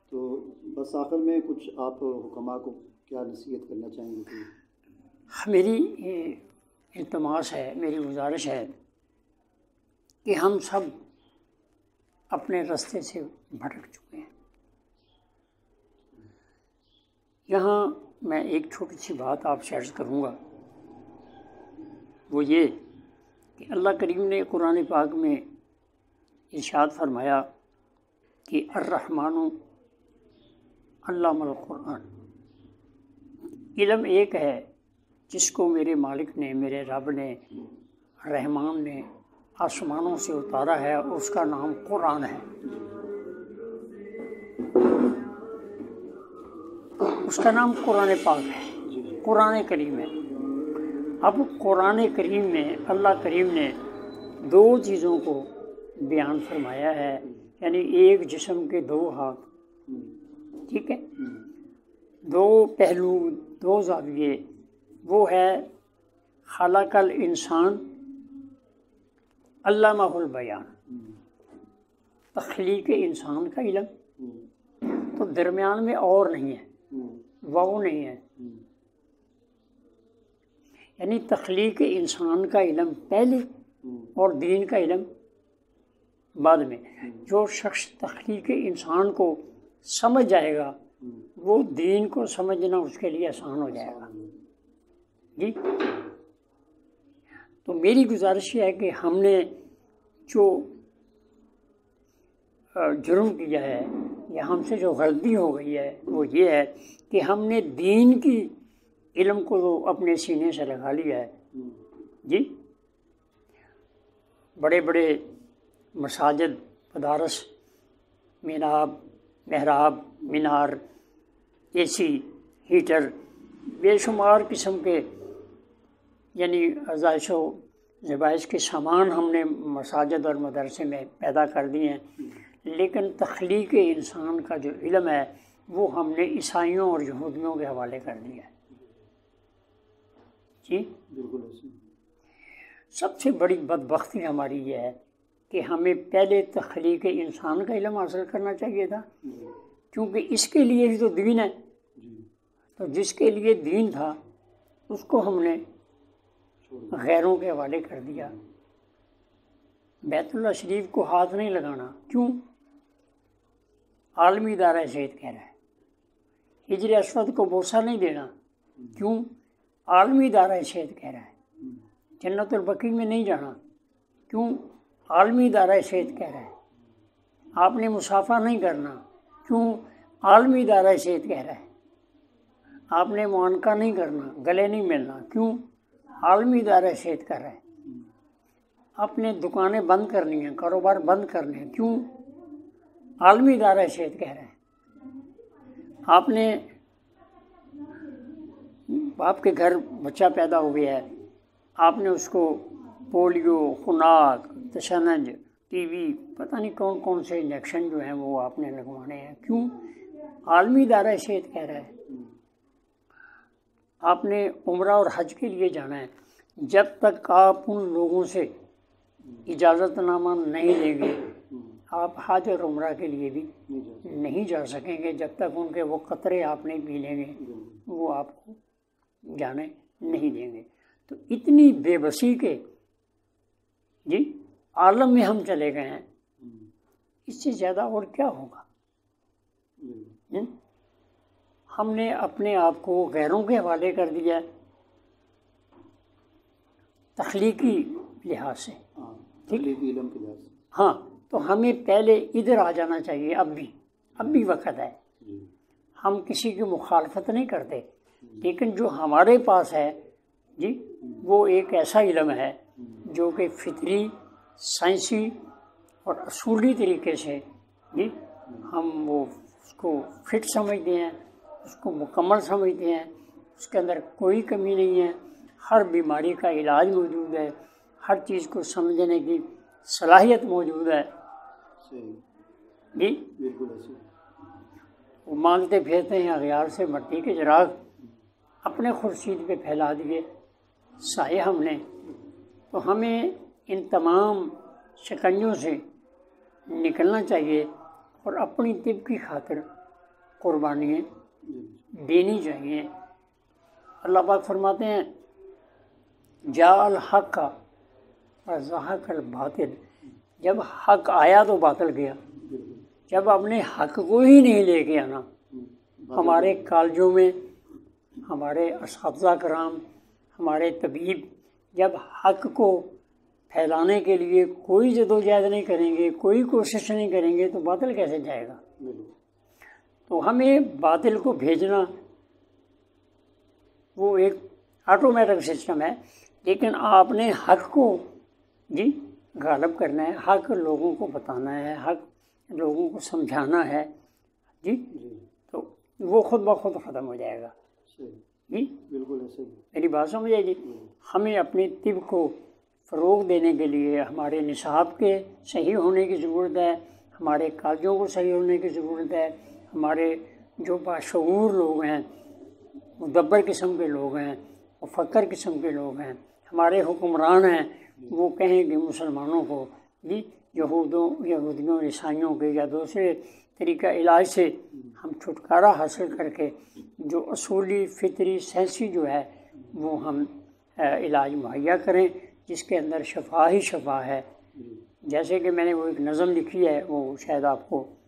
تو بس آخر میں کچھ آپ حکماء کو کیا نصیحت کرنا چاہیں گے؟ میری التماس ہے، میری گزارش ہے کہ ہم سب اپنے راستے سے بھٹک چکے ہیں۔ یہاں میں ایک چھوٹی سی بات آپ سے عرض کروں گا، وہ یہ کہ اللہ کریم نے قرآن پاک میں ارشاد فرمایا کہ الرحمن علم القرآن، علم ایک ہے جس کو میرے مالک نے، میرے رب نے، رحمان نے آسمانوں سے اتارا ہے، اور اس کا نام قرآن ہے۔ اس کا نام قرآن پاک ہے، قرآن کریم ہے۔ اب قرآن کریم میں اللہ کریم نے دو چیزوں کو بیان فرمایا ہے، یعنی ایک جسم کے دو ہاتھ، ٹھیک ہے، دو پہلو، دو زاویے، وہ ہے خلق الانسان علمہ البیان، تخلیق انسان کا علم، تو درمیان میں اور نہیں ہے، واو نہیں ہے، یعنی تخلیق انسان کا علم پہلے اور دین کا علم بعد میں۔ جو شخص تخلیق انسان کو سمجھ جائے گا وہ دین کو سمجھنا اس کے لیے آسان ہو جائے گا۔ جی، تو میری گزارش یہ ہے کہ ہم نے جو جرم کیا ہے یا ہم سے جو غلطی ہو گئی ہے وہ یہ ہے کہ ہم نے دین کی علم کو اپنے سینے سے لگا لیا ہے۔ جی، بڑے بڑے مساجد، مدارس، محراب، مینار، اے سی، ہیٹر، بے شمار قسم کے یعنی آزائش و زبائش کے سامان ہم نے مساجد اور مدرسے میں پیدا کر دیے ہیں، لیکن تخلیق انسان کا جو علم ہے وہ ہم نے عیسائیوں اور یہودیوں کے حوالے کر دیا ہے۔ جی، بالکل۔ سب سے بڑی بدبختی ہماری یہ ہے کہ ہمیں پہلے تخلیق انسان کا علم حاصل کرنا چاہیے تھا، کیونکہ اس کے لیے ہی تو دین ہے۔ تو جس کے لیے دین تھا اس کو ہم نے غیروں کے حوالے کر دیا۔ بیت اللہ شریف کو ہاتھ نہیں لگانا، کیوں؟ عالمی ادارہ صحت کہہ رہا ہے۔ حجر اسود کو بوسہ نہیں دینا، کیوں؟ عالمی ادارہ صحت کہہ رہا ہے۔ جنت البقیع میں نہیں جانا، کیوں؟ عالمی ادارہ صحت کہہ رہا ہے۔ آپ نے مصافحہ نہیں کرنا، کیوں؟ عالمی ادارہ صحت کہہ رہا ہے۔ آپ نے معانقہ نہیں کرنا، گلے نہیں ملنا، کیوں؟ عالمی ادارہ صحت کر رہا ہے۔ اپنے دکانیں بند کرنی ہیں، کاروبار بند کرنے ہیں، کیوں؟ عالمی ادارہ صحت کہہ رہا ہے۔ آپ کے گھر بچہ پیدا ہو گیا ہے، آپ نے اس کو پولیو، خناق، تشنج، ٹی وی، پتہ نہیں کون کون سے انجیکشن جو ہیں وہ آپ نے لگوانے ہیں، کیوں؟ عالمی ادارہ صحت کہہ رہا ہے۔ آپ نے عمرہ اور حج کے لیے جانا ہے، جب تک آپ ان لوگوں سے اجازت نامہ نہیں لیں گے آپ حج اور عمرہ کے لیے بھی نہیں جا سکیں گے، جب تک ان کے وہ قطرے آپ نہیں پی لیں گے وہ آپ کو جانے نہیں دیں گے۔ تو اتنی بے بسی کے جی عالم میں ہم چلے گئے ہیں، اس سے زیادہ اور کیا ہوگا؟ ہم نے اپنے آپ کو غیروں کے حوالے کر دیا تخلیقی لحاظ سے، تخلیقی علم کے لحاظ سے۔ ہاں، تو ہمیں پہلے ادھر آ جانا چاہیے۔ اب بھی وقت ہے۔ ہم کسی کی مخالفت نہیں کرتے، لیکن جو ہمارے پاس ہے جی وہ ایک ایسا علم ہے جو کہ فطری، سائنسی اور اصولی طریقے سے جی ہم وہ اس کو فٹ سمجھتے ہیں، اس کو مکمل سمجھتے ہیں، اس کے اندر کوئی کمی نہیں ہے، ہر بیماری کا علاج موجود ہے، ہر چیز کو سمجھنے کی صلاحیت موجود ہے۔ جی، وہ مانگتے پھرتے ہیں اغیار سے مٹی کے چراغ، اپنے خورشید پہ پھیلا دیے سائے ہم نے۔ تو ہمیں ان تمام شکنجوں سے نکلنا چاہیے اور اپنی طب کی خاطر قربانیاں دینی چاہیے۔ اللہ پاک فرماتے ہیں جاء الحق وزهق الباطل، جب حق آیا تو باطل گیا۔ جب اپنے حق کو ہی نہیں لے کے آنا، ہمارے کالجوں میں ہمارے اساتذہ کرام، ہمارے طبیب جب حق کو پھیلانے کے لیے کوئی جدوجہد نہیں کریں گے، کوئی کوشش نہیں کریں گے، تو باطل کیسے جائے گا؟ تو ہمیں باطل کو بھیجنا وہ ایک آٹومیٹک سسٹم ہے، لیکن آپ نے حق کو جی غالب کرنا ہے، حق لوگوں کو بتانا ہے، حق لوگوں کو سمجھانا ہے جی، تو وہ خود بخود ختم ہو جائے گا جی۔ بالکل ایسے ہی میری بات سمجھے جی؟ ہمیں اپنی طب کو فروغ دینے کے لیے ہمارے نصاب کے صحیح ہونے کی ضرورت ہے، ہمارے کالجوں کو صحیح ہونے کی ضرورت ہے، ہمارے جو باشعور لوگ ہیں، مدبر قسم کے لوگ ہیں، مفکر قسم کے لوگ ہیں، ہمارے حکمران ہیں، وہ کہیں گے مسلمانوں کو جی یہودیوں عیسائیوں کے یا دوسرے طریقہ علاج سے ہم چھٹکارا حاصل کر کے جو اصولی فطری سائنسی جو ہے وہ ہم علاج مہیا کریں، جس کے اندر شفا ہی شفا ہے۔ جیسے کہ میں نے وہ ایک نظم لکھی ہے، وہ شاید آپ کو